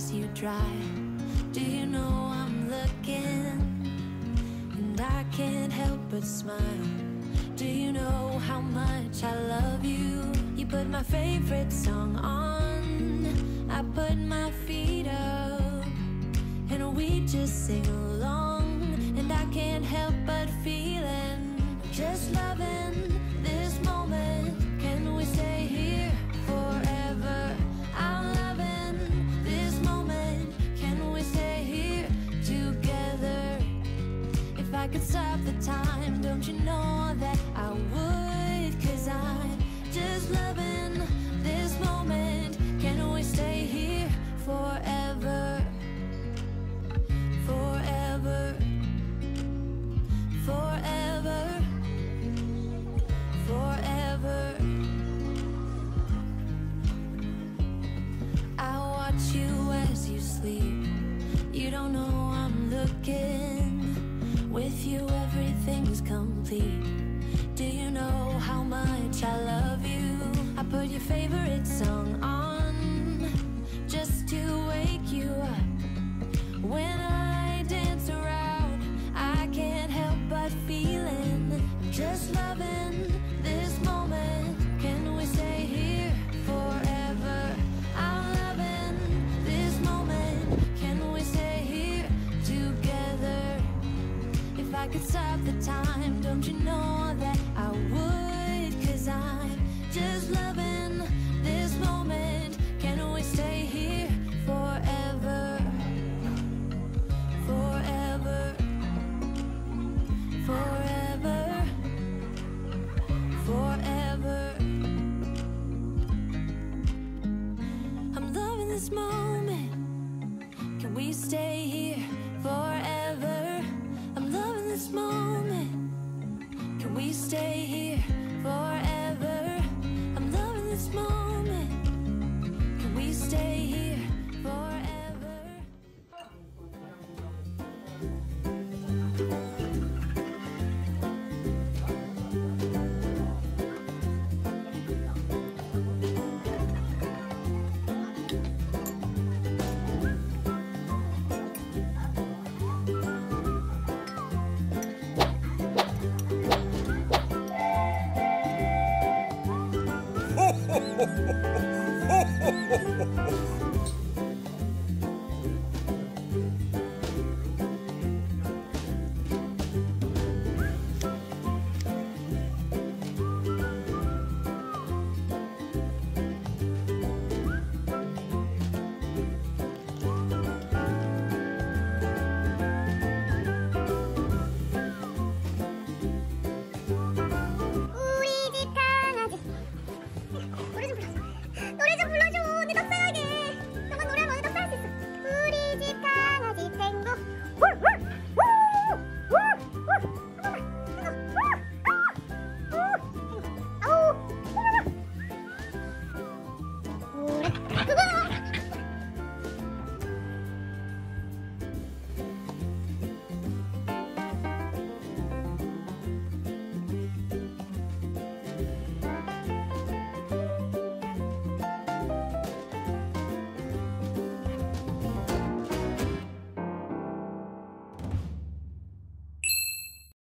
pass you dry. Do you know I'm looking? And I can't help but smile. Do you know how much I love you? You put my favorite song on, I put my feet up, and we just sing along. And I can't help but feeling, just loving this moment. Can we stay here forever? I'm loving this moment. Can we stay here together? If I could stop the time, don't you know that I would? 'Cause I'm just loving this moment. Can we stay here forever? Forever. Forever. Forever. I watch you as you sleep. You don't know I'm looking. With you everything's complete. Do you know how much I love you? I put your favorite song on just to wake you up. When I dance around, I can't help but feeling, just loving this moment. Can we stay here forever? I'm loving this moment. Can we stay here together? If I could stop the time, don't you know that I would? 'Cause I'm just loving this moment. Can we stay here forever? Forever. Forever. Forever. I'm loving this moment. Can we stay here forever? I'm loving this moment. Can we stay here?